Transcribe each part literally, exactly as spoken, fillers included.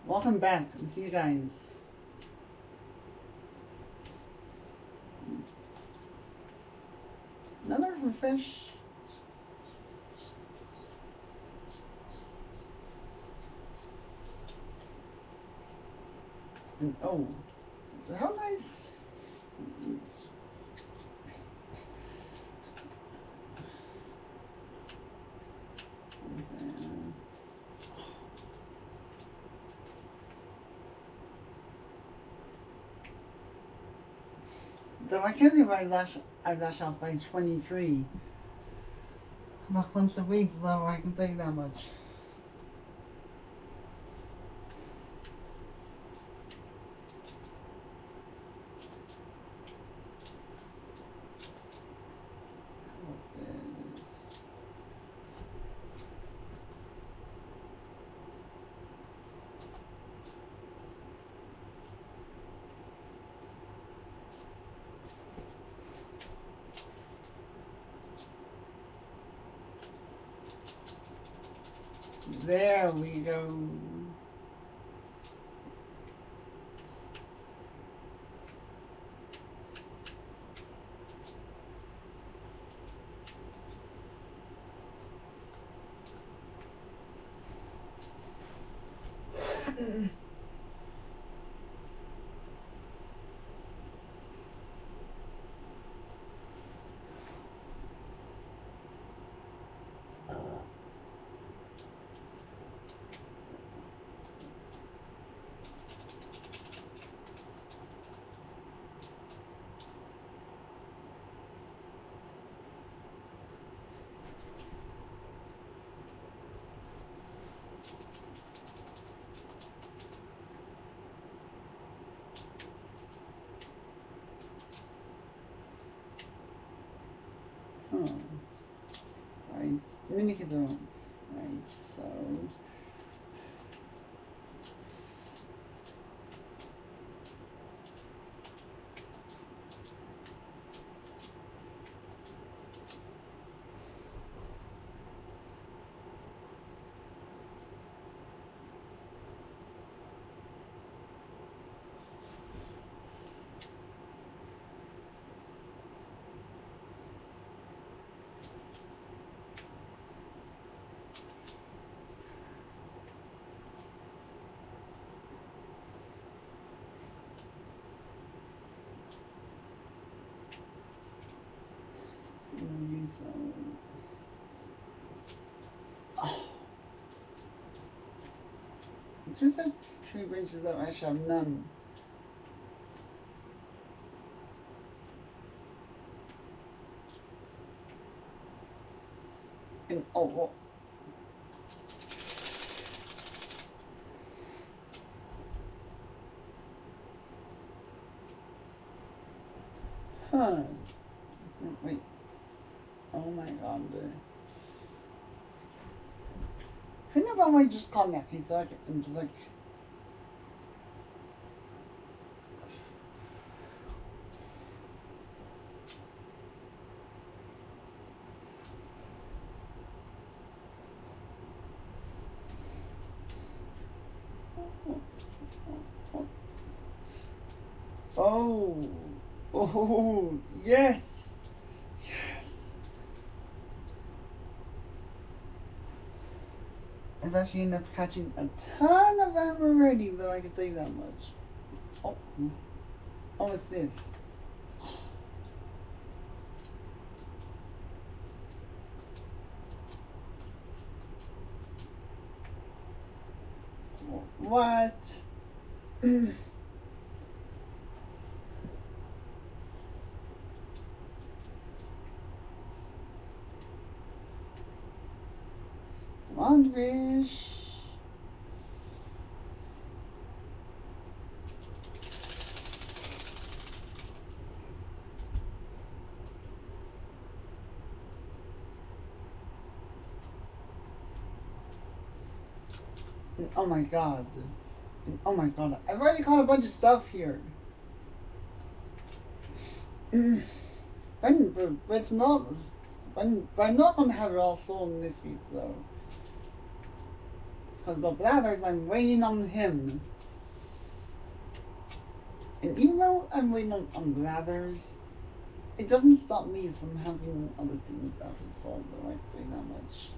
Welcome back. See you guys. Another refresh. And oh, so how nice. Though I can't see if I was actually, I was actually off by twenty-three. I'm a glimpse of weeds though, I can tell you that much. There we go. Huh. Right. Mimic his own. Right, so. Oh. In terms of tree branches, though, I actually have none. And oh, well. Huh. Wait. Oh my god, dude. I think I might just call that piece so I can just like. Oh, oh, yes, yes. I've actually ended up catching a ton of them already, though I can tell you that much. Oh, oh, it's this. What? Come on, fish. Oh my god. Oh my god. I've already caught a bunch of stuff here. but, but it's not. But, but I'm not going to have it all sold in this piece, though. Because about Blathers, I'm waiting on him. And even though I'm waiting on, on Blathers, it doesn't stop me from having other things actually solved, though, I can tell you that much.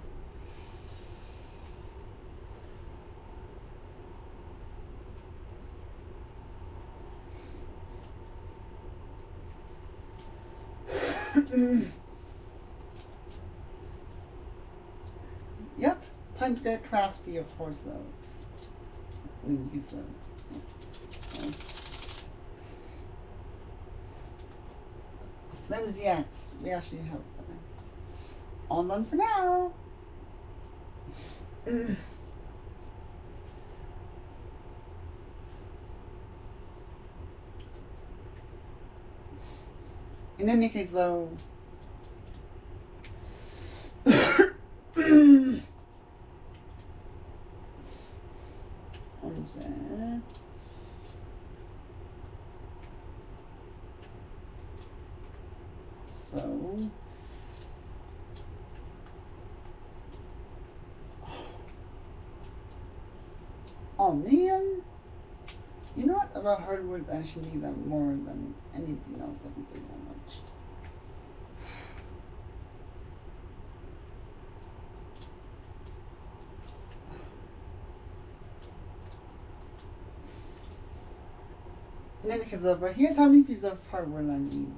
Yep, time to get crafty, of course, though. I mean, he's a, a flimsy axe. We actually have that. All done for now. In any case, though, one sec. So, oh man, you know what about hardware? I actually need that more than anything else. I can say that much. In any case, though, but here's how many pieces of hardware I need.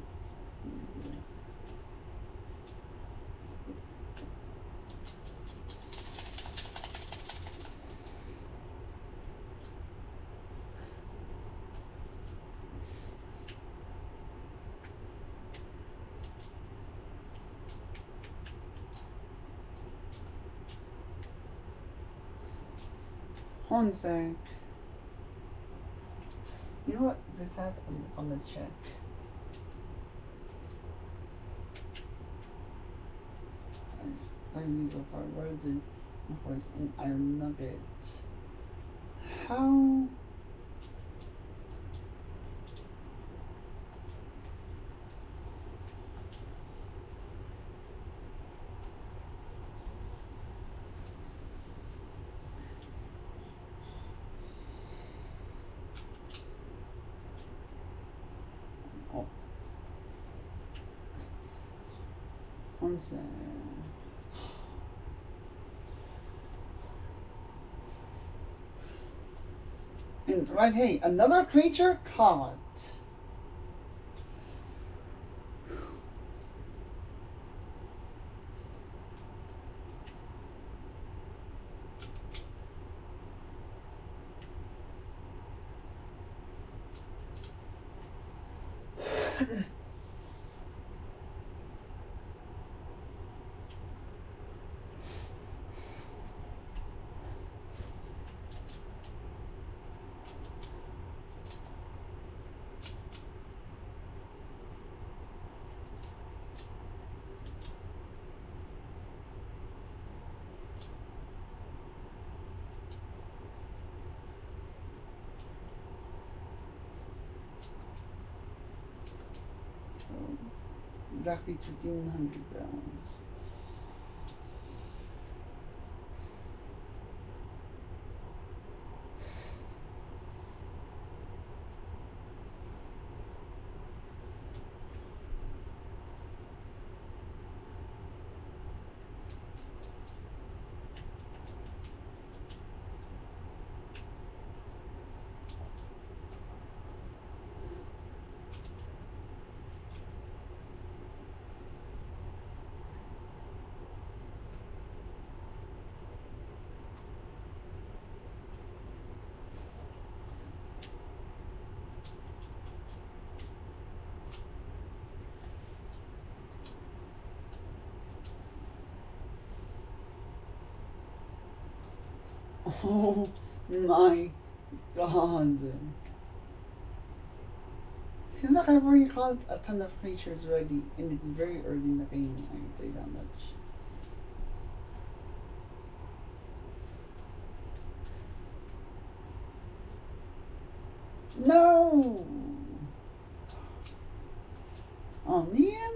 One sec. You know what? This hat, I'm, I'm gonna check. Five pieces of hardware, and of course, an iron nugget. How? Oh. One sec. And right, hey, another creature caught. Exactly fifteen hundred rounds. Oh my god. See, look, I've already caught a ton of creatures already, and it's very early in the game, I can say that much. No! Oh man!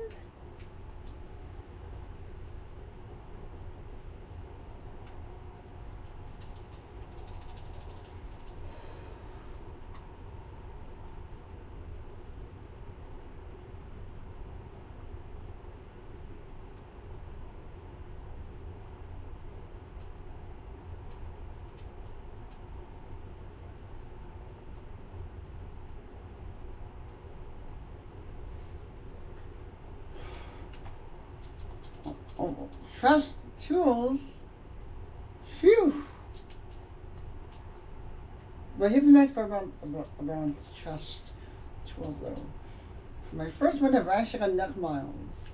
trust tools. Phew. But here's the nice part about, about, about trust tools though. For my first one ever, I actually got neck miles.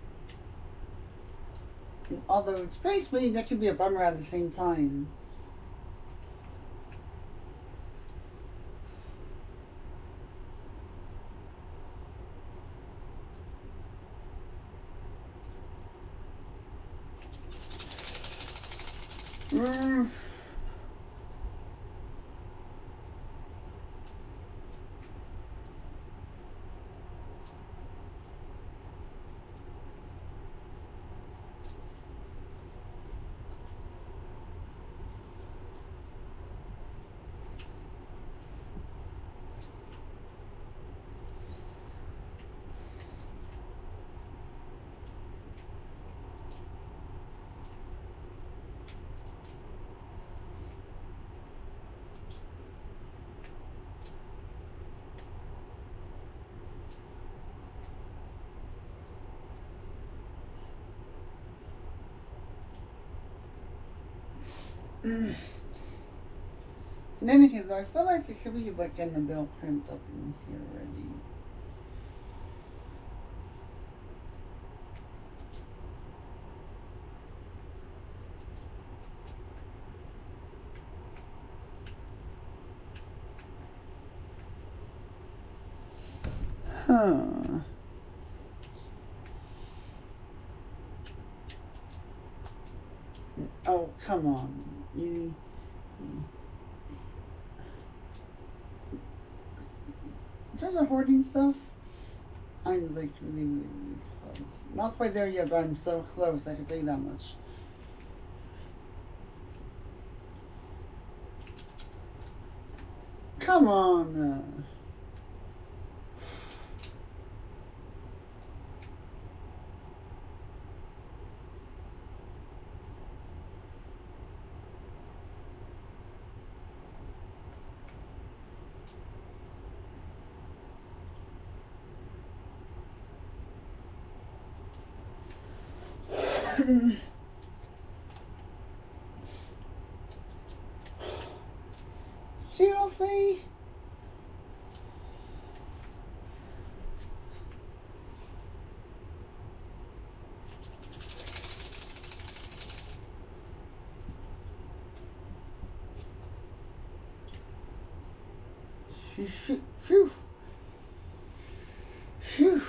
And although it's pretty sweet, that could be a bummer at the same time. Mm. In any case, though, I feel like it should be like getting a bit cramped up in here already. Huh. Oh, come on. You, in terms of hoarding stuff, I'm like really, really, really close. Not quite there yet, but I'm so close, I can tell you that much. Come on. Uh, Seriously? Phew. Phew. Phew.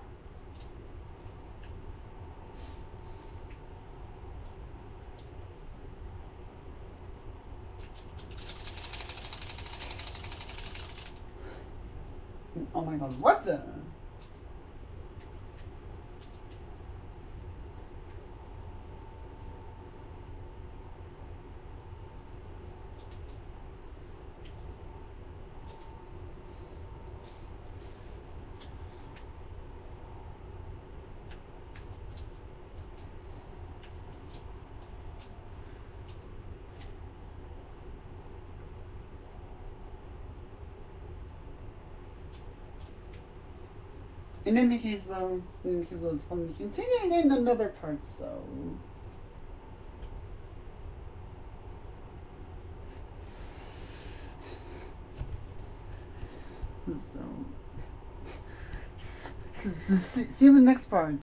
Oh my god, what the? In any case, though, in any case, though, it's going to be continuing in another part, so. So. See you in the next part.